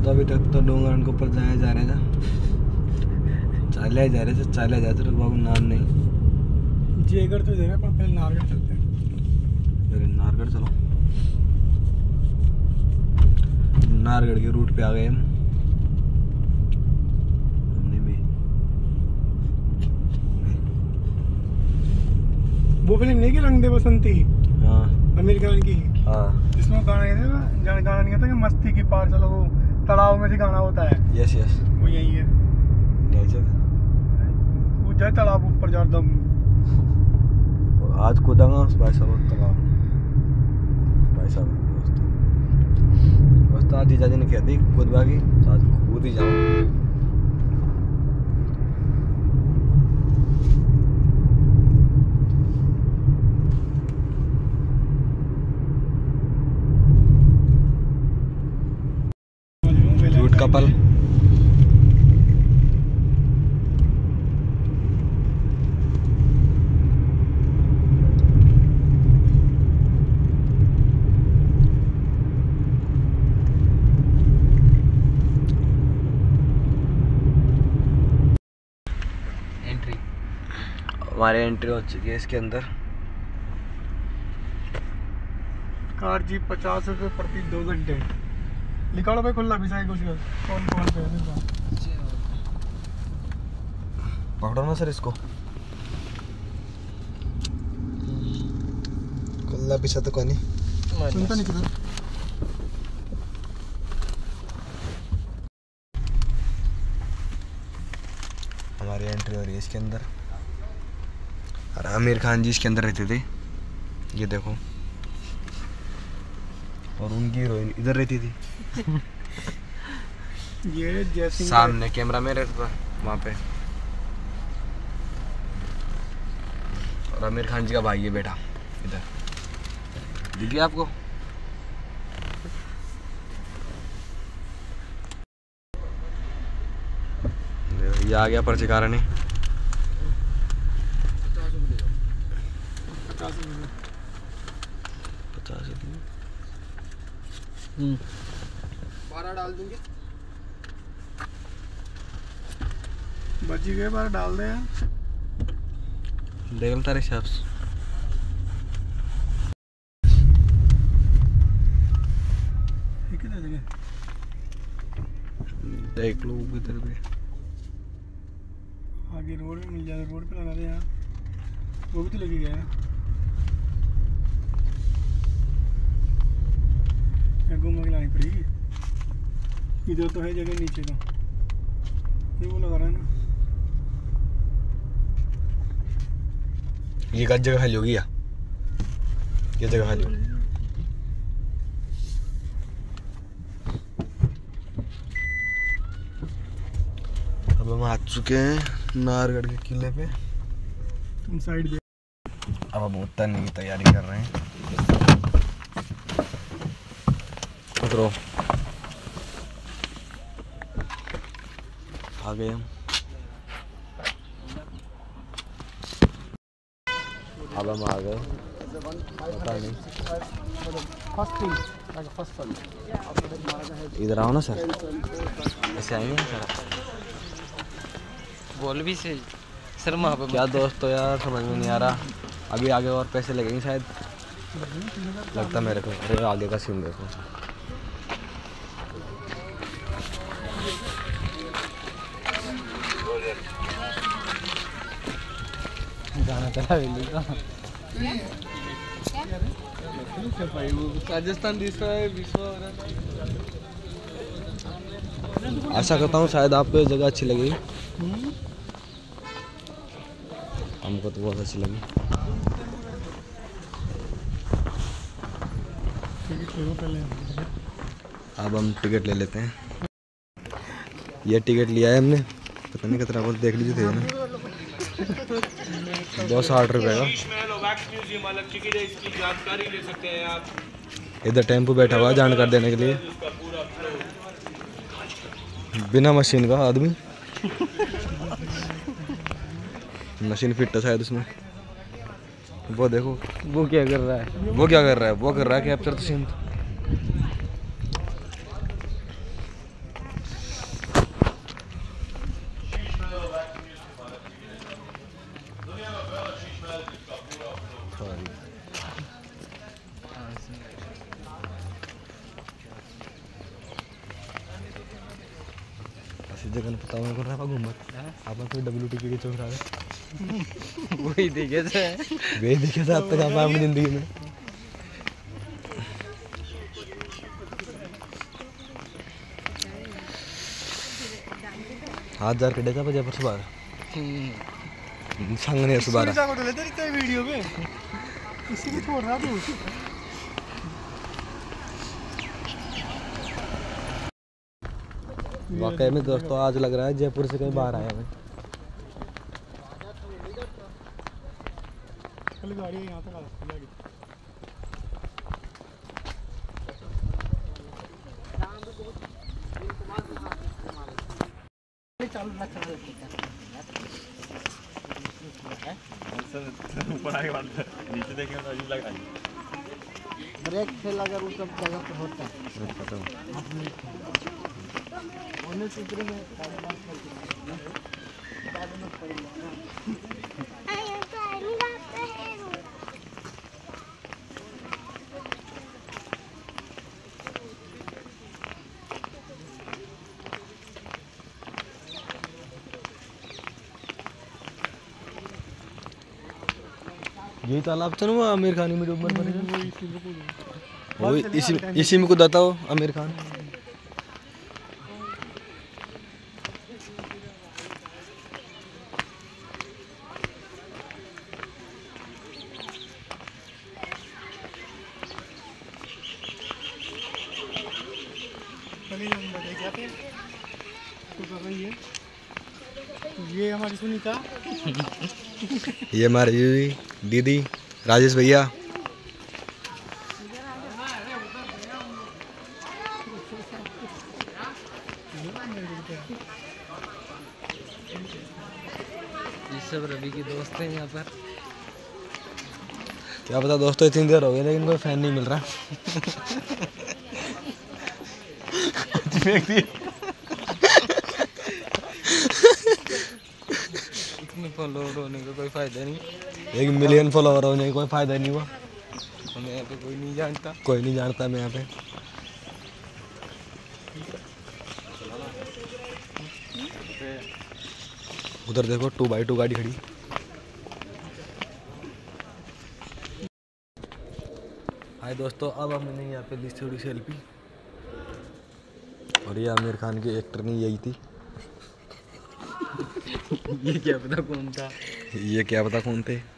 तो अभी तक तो डोंगर के ऊपर जाया जा रहा था, चालिया जा रहे थे, चालिया जाते तो बाबू नाम नहीं जेगर तो देना पर पहले नारगढ़ चलते हैं। फिर नारगढ़ चलो, नारगढ़ के रूट पे आ गए हम। हमने में वो फिल्म नहीं कि रंग दे बसंती, हाँ आमिर खान की, हाँ जिसमें गाना ये गाना नहीं आता कि मस्ती की पार चलो, वो तालाब में से गाना होता है। यस यस वो यही है, वो जाए तालाब ऊपर जा दम। आज कूदांगा भाई साहब तालाब, भाई साहब दोस्त आज जीजा जी ने कह दी कूदवा की, तो आज कूद ही जाऊँ। क्यूट कपल, हमारी एंट्री हो चुकी है इसके अंदर। कार जीप 50 रुपये प्रति 2 घंटे। निकालो भाई खुला भी कुछ कौन कौन पे पकड़ो ना सर इसको, खुला पीछा तो कोई नहीं सुनता नहीं किधर। हमारी एंट्री हो रही है इसके अंदर, और आमिर खान जी इसके अंदर रहते थे, ये देखो, और उनकी हीरोइन इधर रहती थी। ये जैसे सामने कैमरा में रहता था वहाँ पे, और आमिर खान जी का भाई है बेटा इधर, दिख गया आपको? ये आ गया पर्ची कारण ही। 50 12 डाल दूंगे, बची गए 12 डाल दे यार, देख लो तारे हिसाब से। देख लो इधर भी आगे रोड में मिल जाए, रोड पे लगा दे यार, वो भी तो लेके गया है। घूम के लानी पड़ेगी, इधर तो है जगह नीचे का, ये वो लगा रहा है ना। ये का जगह खाली होगी या ये जगह खाली होगी? अब हम आ चुके हैं नाहरगढ़ के किले पे, हम साइड दे। अब हम उतरने की तैयारी कर रहे हैं। उतरो, आ गए हम। अब हम आ गए, पता नहीं इधर आओ ना सर, ऐसे आएंगे ना सर, बोल भी सही सर। वहाँ पे क्या दोस्त तो यार समझ में नहीं आ रहा, अभी आगे और पैसे लगेंगे शायद, लगता मेरे को। अरे आगे का सीन देखो, गाना चला राजस्थान आशा करता हूँ शायद आपको ये जगह अच्छी लगेगी, हमको तो बहुत अच्छी लगी। अब हम टिकट ले लेते हैं, ये टिकट लिया है हमने, पता नहीं कितना, देख लीजिए थे ना, 260 रुपये का। इधर टेम्पो बैठा हुआ है जानकारी देने के लिए, बिना मशीन का आदमी, मशीन फिट है शायद उसमें। वो देखो वो क्या कर रहा है, वो क्या कर रहा है, वो कर रहा है कैप्चर तो सीन। जगह पता होने को रहा घूमत आप कोई WTK चौक रहा है वही देखे थे वे देखे थे अब तक आप अपनी जिंदगी में हाथ जार कटे था जयपुर से बाहर संग ने सुबह सुनीता को तो लेते रहते वीडियो में इसी की छोड़ रहा तू वाकई में दोस्तों आज लग रहा है जयपुर से कहीं बाहर आया मैं कल गाड़ी यहाँ तक आ जाएगी नीचे देखेंगे तो अजीब लगा ब्रेक फेल अगर उस सब जगह पे होता है उन्हें सूत्र में यही तालाब था ना वो आमिर खान में डूब मर वो इसी में कुदाता हो आमिर खान ये हमारी सुनीता ये हमारी दीदी राजेश भैया ये सब रवि के दोस्त हैं यहाँ पर क्या पता दोस्तों इतनी देर हो गई लेकिन कोई फैन नहीं मिल रहा इतने फॉलोअर होने का कोई फायदा नहीं 1 मिलियन फॉलोअर होने का कोई फायदा नहीं हुआ हमें यहाँ पे कोई नहीं जानता कोई नहीं जानता मैं यहाँ पे उधर देखो 2x2 गाड़ी खड़ी हाय दोस्तों अब हमने यहाँ पे ली थोड़ी सेल्फी और ये आमिर खान की एक्टर नहीं यही थी ये क्या पता कौन था ये क्या पता कौन थे